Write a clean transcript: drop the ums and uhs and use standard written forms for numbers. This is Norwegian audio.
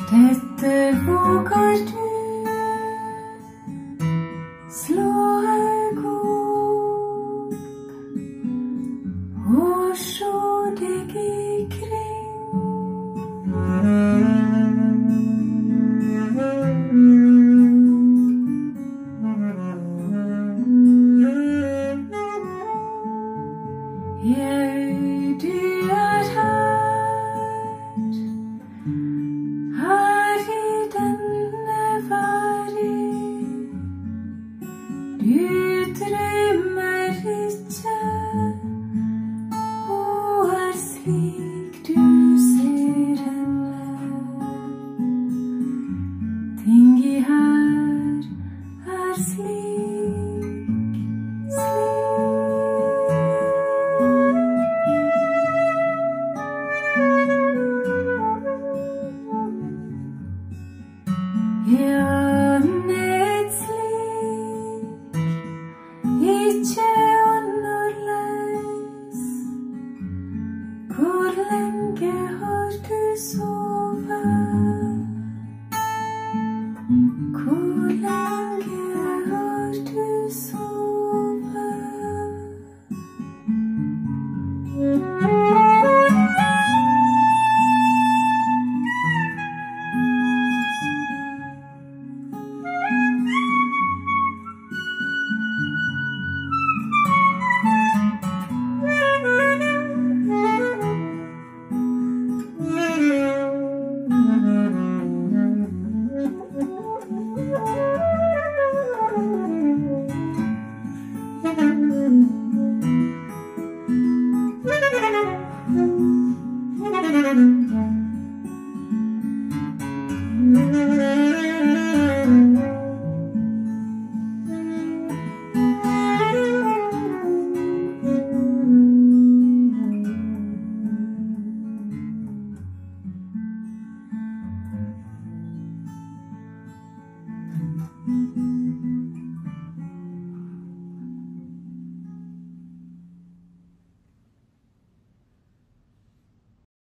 Dette våger du slå øynene og se deg ikring. Du er her i denne verden. Du drømmer ikke og er slik du ser henne. Ting i her er slik, ja, nett slik, ikke annerledes. Hvor lenge har du sovet? Hvor lenge har du sovet?